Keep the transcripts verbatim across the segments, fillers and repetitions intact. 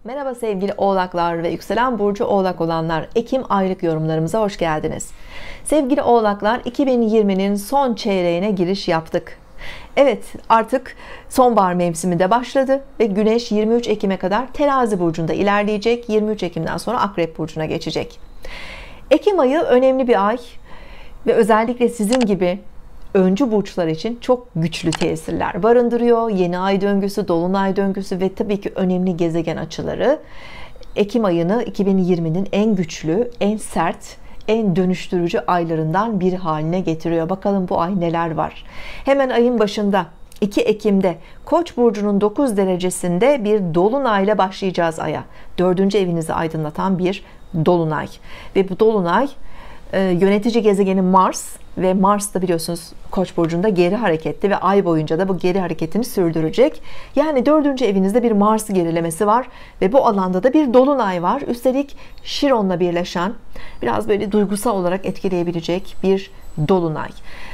Merhaba sevgili oğlaklar ve yükselen burcu oğlak olanlar, Ekim aylık yorumlarımıza hoş geldiniz. Sevgili oğlaklar, iki bin yirminin son çeyreğine giriş yaptık. Evet, artık sonbahar mevsimi de başladı ve Güneş yirmi üç Ekim'e kadar Terazi burcunda ilerleyecek. yirmi üç Ekim'den sonra Akrep burcuna geçecek. Ekim ayı önemli bir ay ve özellikle sizin gibi öncü burçlar için çok güçlü tesirler barındırıyor. Yeni ay döngüsü, dolunay döngüsü ve tabii ki önemli gezegen açıları Ekim ayını iki bin yirminin en güçlü, en sert, en dönüştürücü aylarından bir haline getiriyor. Bakalım bu ay neler var. Hemen ayın başında iki Ekim'de Koç burcunun dokuz derecesinde bir dolunayla başlayacağız aya. Dördüncü evinizi aydınlatan bir dolunay ve bu dolunay yönetici gezegeni Mars ve Mars da biliyorsunuz Koç burcunda geri hareketli ve ay boyunca da bu geri hareketini sürdürecek. Yani dördüncü evinizde bir Mars gerilemesi var ve bu alanda da bir dolunay var. Üstelik Şiron'la birleşen, biraz böyle duygusal olarak etkileyebilecek bir dolunay.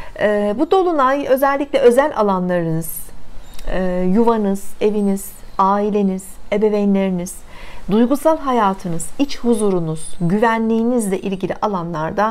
Bu dolunay özellikle özel alanlarınız, yuvanız, eviniz, aileniz, ebeveynleriniz, duygusal hayatınız, iç huzurunuz, güvenliğinizle ilgili alanlarda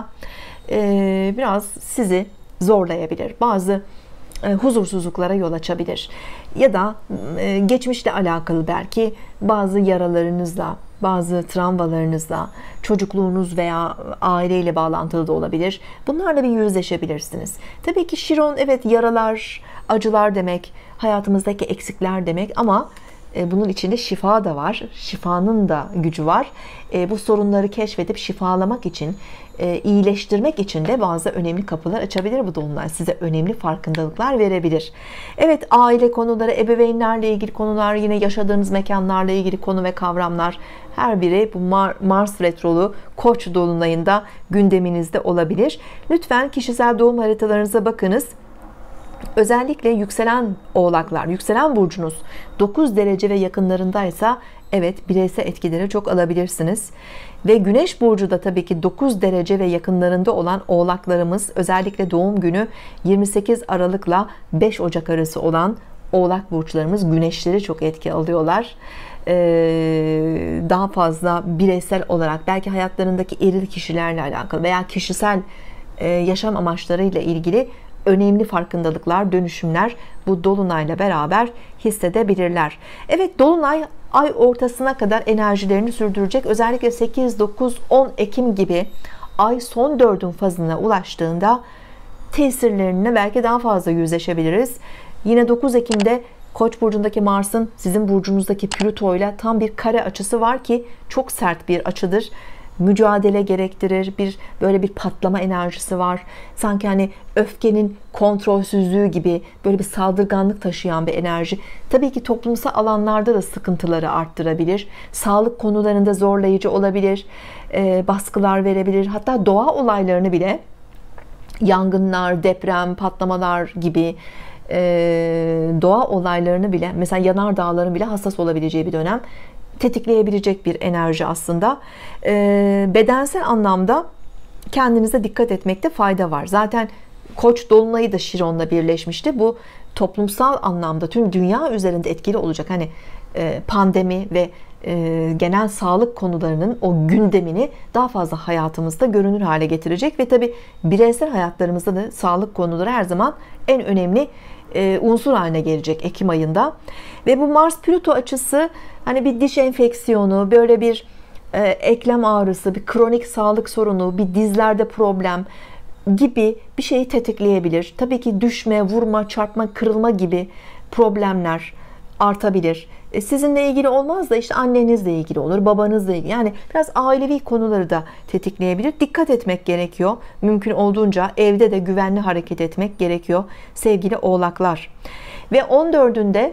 e, biraz sizi zorlayabilir. Bazı e, huzursuzluklara yol açabilir. Ya da e, geçmişle alakalı belki bazı yaralarınızla, bazı travmalarınızla, çocukluğunuz veya aileyle bağlantılı da olabilir. Bunlarla bir yüzleşebilirsiniz. Tabii ki Şiron, evet, yaralar, acılar demek, hayatımızdaki eksikler demek ama bunun içinde şifa da var. Şifanın da gücü var. Bu sorunları keşfedip şifalamak için, iyileştirmek için de bazı önemli kapılar açabilir bu dolunay. Size önemli farkındalıklar verebilir. Evet, aile konuları, ebeveynlerle ilgili konular, yine yaşadığınız mekanlarla ilgili konu ve kavramlar, her biri bu Mars retrolu Koç dolunayında gündeminizde olabilir. Lütfen kişisel doğum haritalarınıza bakınız. Özellikle yükselen oğlaklar, yükselen burcunuz dokuz derece ve yakınlarındaysa evet, bireysel etkileri çok alabilirsiniz. Ve Güneş burcu da tabii ki dokuz derece ve yakınlarında olan oğlaklarımız, özellikle doğum günü yirmi sekiz Aralık'la beş Ocak arası olan oğlak burçlarımız güneşleri çok etki alıyorlar. Ee, daha fazla bireysel olarak belki hayatlarındaki eril kişilerle alakalı veya kişisel e, yaşam amaçlarıyla ilgili önemli farkındalıklar, dönüşümler bu dolunayla beraber hissedebilirler. Evet, dolunay ay ortasına kadar enerjilerini sürdürecek. Özellikle sekiz, dokuz, on Ekim gibi ay son dördün fazına ulaştığında tesirlerine belki daha fazla yüzleşebiliriz. Yine dokuz Ekim'de Koç burcundaki Mars'ın sizin burcunuzdaki Plüto ile tam bir kare açısı var ki çok sert bir açıdır. Mücadele gerektirir, bir böyle bir patlama enerjisi var. Sanki hani öfkenin kontrolsüzlüğü gibi böyle bir saldırganlık taşıyan bir enerji. Tabii ki toplumsal alanlarda da sıkıntıları arttırabilir. Sağlık konularında zorlayıcı olabilir, e, baskılar verebilir. Hatta doğa olaylarını bile, yangınlar, deprem, patlamalar gibi e, doğa olaylarını bile, mesela yanardağların bile hassas olabileceği bir dönem, tetikleyebilecek bir enerji aslında. E, bedensel anlamda kendinize dikkat etmekte fayda var. Zaten Koç dolunayı da Şiron'la birleşmişti. Bu toplumsal anlamda tüm dünya üzerinde etkili olacak. Hani e, pandemi ve e, genel sağlık konularının o gündemini daha fazla hayatımızda görünür hale getirecek ve tabii bireysel hayatlarımızda da sağlık konuları her zaman en önemli e, unsur haline gelecek Ekim ayında. Ve bu Mars Plüto açısı hani bir diş enfeksiyonu, böyle bir e, eklem ağrısı, bir kronik sağlık sorunu, bir dizlerde problem gibi bir şeyi tetikleyebilir. Tabii ki düşme, vurma, çarpma, kırılma gibi problemler artabilir. E, sizinle ilgili olmaz da işte annenizle ilgili olur, babanızla ilgili. Yani biraz ailevi konuları da tetikleyebilir. Dikkat etmek gerekiyor. Mümkün olduğunca evde de güvenli hareket etmek gerekiyor sevgili oğlaklar. Ve on dördünde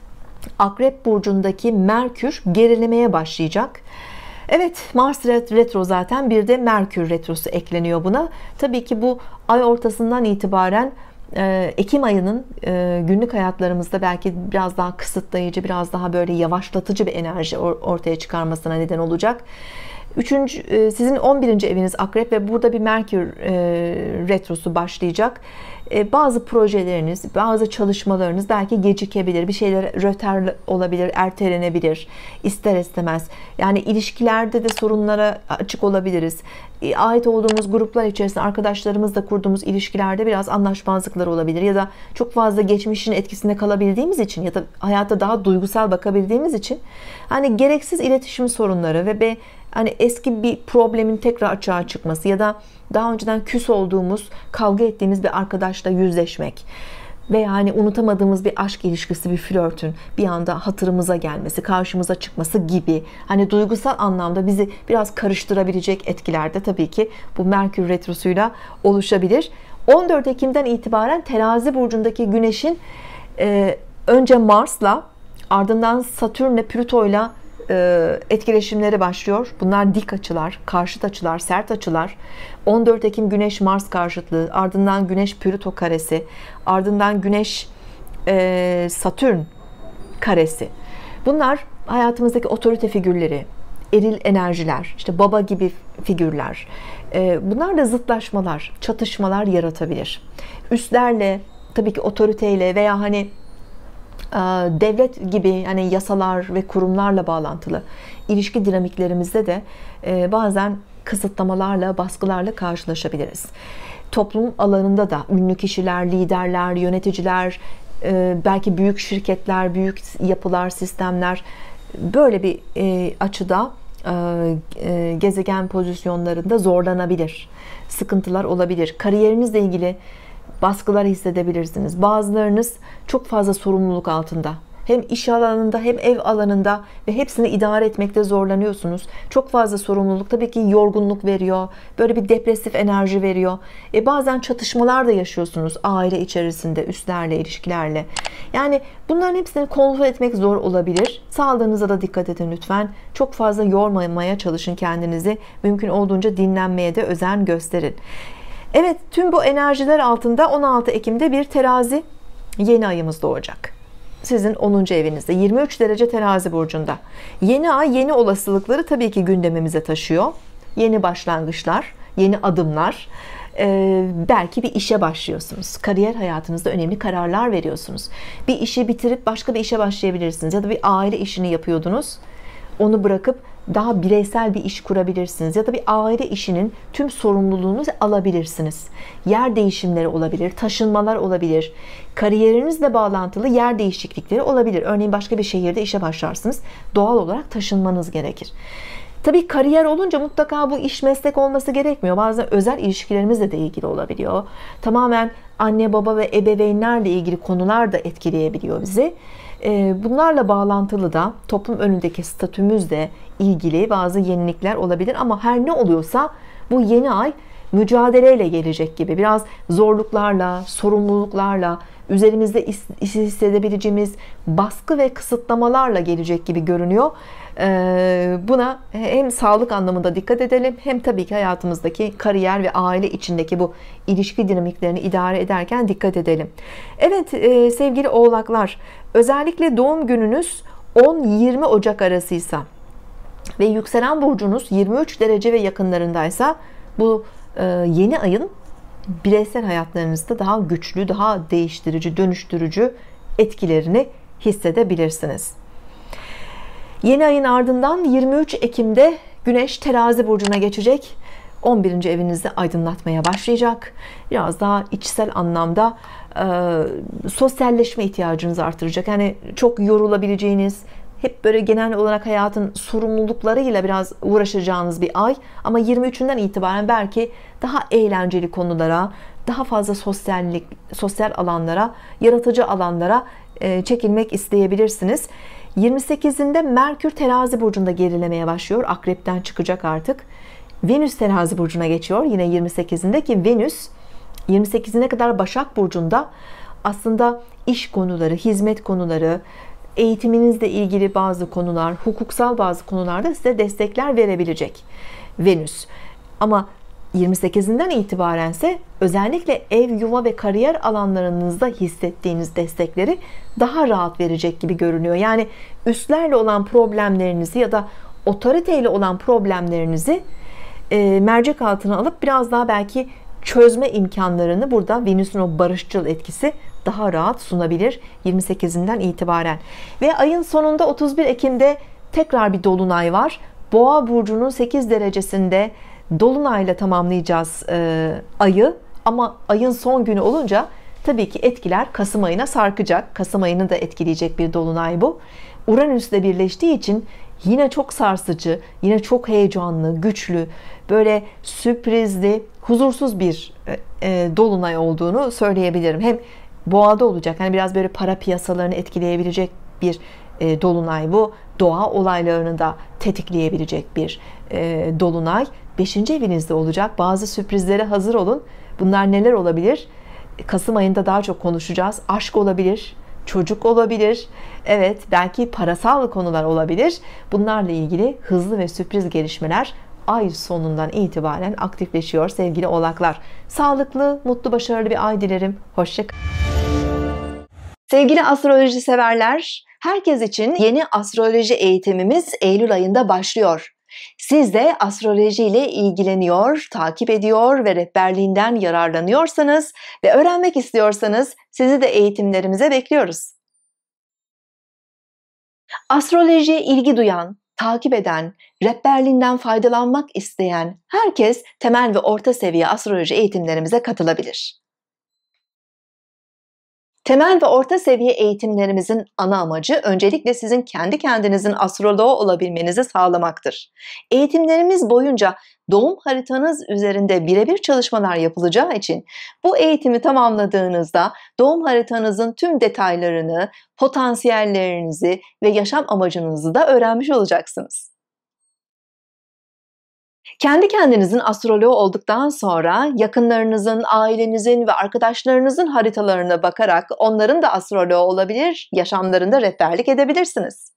Akrep burcundaki Merkür gerilemeye başlayacak. Evet, Mars retro zaten, bir de Merkür retrosu ekleniyor buna. Tabii ki bu ay ortasından itibaren Ekim ayının günlük hayatlarımızda belki biraz daha kısıtlayıcı, biraz daha böyle yavaşlatıcı bir enerji ortaya çıkarmasına neden olacak. Üçüncü, sizin on birinci eviniz Akrep ve burada bir Merkür retrosu başlayacak. Bazı projeleriniz, bazı çalışmalarınız belki gecikebilir, bir şeyler rötar olabilir, ertelenebilir ister istemez. Yani ilişkilerde de sorunlara açık olabiliriz. Ait olduğumuz gruplar içerisinde arkadaşlarımızla kurduğumuz ilişkilerde biraz anlaşmazlıklar olabilir ya da çok fazla geçmişin etkisinde kalabildiğimiz için ya da hayata daha duygusal bakabildiğimiz için hani gereksiz iletişim sorunları ve be hani eski bir problemin tekrar açığa çıkması ya da daha önceden küs olduğumuz, kavga ettiğimiz bir arkadaşla yüzleşmek veya hani unutamadığımız bir aşk ilişkisi, bir flörtün bir anda hatırımıza gelmesi, karşımıza çıkması gibi hani duygusal anlamda bizi biraz karıştırabilecek etkilerde tabii ki bu Merkür retrosuyla oluşabilir. on dört Ekim'den itibaren Terazi burcundaki Güneş'in e, önce Mars'la ardından Satürn'le, Plüto'yla etkileşimleri başlıyor. Bunlar dik açılar, karşıt açılar, sert açılar. on dört Ekim Güneş Mars karşıtlığı, ardından Güneş Plüto karesi, ardından Güneş Satürn karesi. Bunlar hayatımızdaki otorite figürleri, eril enerjiler, işte baba gibi figürler. Bunlar da zıtlaşmalar, çatışmalar yaratabilir. Üstlerle, tabii ki otoriteyle veya hani devlet gibi yani yasalar ve kurumlarla bağlantılı ilişki dinamiklerimizde de bazen kısıtlamalarla, baskılarla karşılaşabiliriz. Toplum alanında da ünlü kişiler, liderler, yöneticiler, belki büyük şirketler, büyük yapılar, sistemler böyle bir açıda gezegen pozisyonlarında zorlanabilir. Sıkıntılar olabilir. Kariyerinizle ilgili baskılar hissedebilirsiniz. Bazılarınız çok fazla sorumluluk altında. Hem iş alanında hem ev alanında ve hepsini idare etmekte zorlanıyorsunuz. Çok fazla sorumluluk tabii ki yorgunluk veriyor. Böyle bir depresif enerji veriyor. E bazen çatışmalar da yaşıyorsunuz aile içerisinde, üstlerle, ilişkilerle. Yani bunların hepsini kontrol etmek zor olabilir. Sağlığınıza da dikkat edin lütfen. Çok fazla yormamaya çalışın kendinizi. Mümkün olduğunca dinlenmeye de özen gösterin. Evet, tüm bu enerjiler altında on altı Ekim'de bir Terazi yeni ayımız doğacak. Sizin onuncu evinizde, yirmi üç derece Terazi burcunda. Yeni ay yeni olasılıkları tabii ki gündemimize taşıyor. Yeni başlangıçlar, yeni adımlar. Ee, belki bir işe başlıyorsunuz. Kariyer hayatınızda önemli kararlar veriyorsunuz. Bir işi bitirip başka bir işe başlayabilirsiniz. Ya da bir aile işini yapıyordunuz. Onu bırakıp daha bireysel bir iş kurabilirsiniz ya da bir aile işinin tüm sorumluluğunu alabilirsiniz. Yer değişimleri olabilir, taşınmalar olabilir, kariyerinizle bağlantılı yer değişiklikleri olabilir. Örneğin başka bir şehirde işe başlarsınız, doğal olarak taşınmanız gerekir. Tabii kariyer olunca mutlaka bu iş meslek olması gerekmiyor. Bazen özel ilişkilerimizle de ilgili olabiliyor. Tamamen anne baba ve ebeveynlerle ilgili konular da etkileyebiliyor bizi. Bunlarla bağlantılı da toplum önündeki statümüzle ilgili bazı yenilikler olabilir ama her ne oluyorsa bu yeni ay mücadeleyle gelecek gibi, biraz zorluklarla, sorumluluklarla, üzerimizde hissedebileceğimiz baskı ve kısıtlamalarla gelecek gibi görünüyor. Buna hem sağlık anlamında dikkat edelim, hem tabii ki hayatımızdaki kariyer ve aile içindeki bu ilişki dinamiklerini idare ederken dikkat edelim. Evet sevgili oğlaklar, özellikle doğum gününüz on yirmi Ocak arasıysa ve yükselen burcunuz yirmi üç derece ve yakınlarındaysa bu yeni ayın bireysel hayatlarınızda daha güçlü, daha değiştirici, dönüştürücü etkilerini hissedebilirsiniz. Yeni ayın ardından yirmi üç Ekim'de Güneş Terazi burcuna geçecek. on birinci evinizde aydınlatmaya başlayacak. Biraz daha içsel anlamda e, sosyalleşme ihtiyacınızı artıracak. Yani çok yorulabileceğiniz, hep böyle genel olarak hayatın sorumluluklarıyla biraz uğraşacağınız bir ay. Ama yirmi üçünden itibaren belki daha eğlenceli konulara, daha fazla sosyallik, sosyal alanlara, yaratıcı alanlara e, çekilmek isteyebilirsiniz. yirmi sekizinde Merkür Terazi burcunda gerilemeye başlıyor. Akrepten çıkacak artık. Venüs Terazi burcuna geçiyor. Yine yirmi sekizinde ki Venüs yirmi sekizine kadar Başak burcunda aslında iş konuları, hizmet konuları, eğitiminizle ilgili bazı konular, hukuksal bazı konularda size destekler verebilecek Venüs. Ama yirmi sekizinden itibaren ise özellikle ev, yuva ve kariyer alanlarınızda hissettiğiniz destekleri daha rahat verecek gibi görünüyor. Yani üstlerle olan problemlerinizi ya da otoriteyle olan problemlerinizi e, mercek altına alıp biraz daha belki çözme imkanlarını burada Venüs'ün o barışçıl etkisi daha rahat sunabilir yirmi sekizinden itibaren. Ve ayın sonunda otuz bir Ekim'de tekrar bir dolunay var. Boğa burcunun sekiz derecesinde dolunayla tamamlayacağız e, ayı, ama ayın son günü olunca tabii ki etkiler Kasım ayına sarkacak. Kasım ayını da etkileyecek bir dolunay bu. Uranüs'le birleştiği için yine çok sarsıcı, yine çok heyecanlı, güçlü, böyle sürprizli, huzursuz bir e, dolunay olduğunu söyleyebilirim. Hem boğada olacak, hani biraz böyle para piyasalarını etkileyebilecek bir e, dolunay bu. Doğa olaylarını da tetikleyebilecek bir e, dolunay. beşinci evinizde olacak. Bazı sürprizlere hazır olun. Bunlar neler olabilir? Kasım ayında daha çok konuşacağız. Aşk olabilir, çocuk olabilir, evet belki parasal konular olabilir. Bunlarla ilgili hızlı ve sürpriz gelişmeler ay sonundan itibaren aktifleşiyor sevgili oğlaklar. Sağlıklı, mutlu, başarılı bir ay dilerim. Hoşça kalın. Sevgili astroloji severler, herkes için yeni astroloji eğitimimiz Eylül ayında başlıyor. Siz de astroloji ile ilgileniyor, takip ediyor ve rehberliğinden yararlanıyorsanız ve öğrenmek istiyorsanız sizi de eğitimlerimize bekliyoruz. Astrolojiye ilgi duyan, takip eden, rehberliğinden faydalanmak isteyen herkes temel ve orta seviye astroloji eğitimlerimize katılabilir. Temel ve orta seviye eğitimlerimizin ana amacı öncelikle sizin kendi kendinizin astroloğu olabilmenizi sağlamaktır. Eğitimlerimiz boyunca doğum haritanız üzerinde birebir çalışmalar yapılacağı için bu eğitimi tamamladığınızda doğum haritanızın tüm detaylarını, potansiyellerinizi ve yaşam amacınızı da öğrenmiş olacaksınız. Kendi kendinizin astroloğu olduktan sonra yakınlarınızın, ailenizin ve arkadaşlarınızın haritalarına bakarak onların da astroloğu olabilir, yaşamlarında rehberlik edebilirsiniz.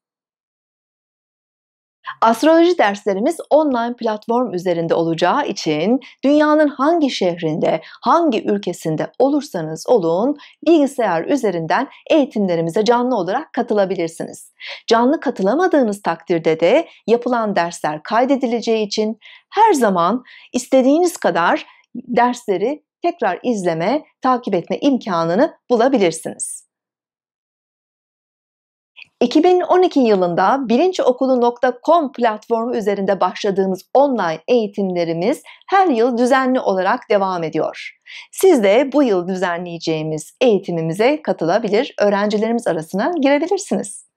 Astroloji derslerimiz online platform üzerinde olacağı için dünyanın hangi şehrinde, hangi ülkesinde olursanız olun bilgisayar üzerinden eğitimlerimize canlı olarak katılabilirsiniz. Canlı katılamadığınız takdirde de yapılan dersler kaydedileceği için her zaman istediğiniz kadar dersleri tekrar izleme, takip etme imkanını bulabilirsiniz. iki bin on iki yılında bilinçokulu nokta com platformu üzerinde başladığımız online eğitimlerimiz her yıl düzenli olarak devam ediyor. Siz de bu yıl düzenleyeceğimiz eğitimimize katılabilir, öğrencilerimiz arasına girebilirsiniz.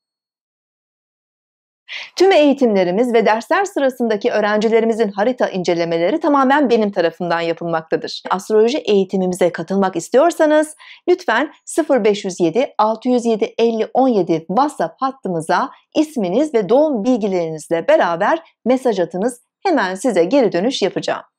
Tüm eğitimlerimiz ve dersler sırasındaki öğrencilerimizin harita incelemeleri tamamen benim tarafımdan yapılmaktadır. Astroloji eğitimimize katılmak istiyorsanız lütfen sıfır beş yüz yedi altı yüz yedi elli on yedi WhatsApp hattımıza isminiz ve doğum bilgilerinizle beraber mesaj atınız. Hemen size geri dönüş yapacağım.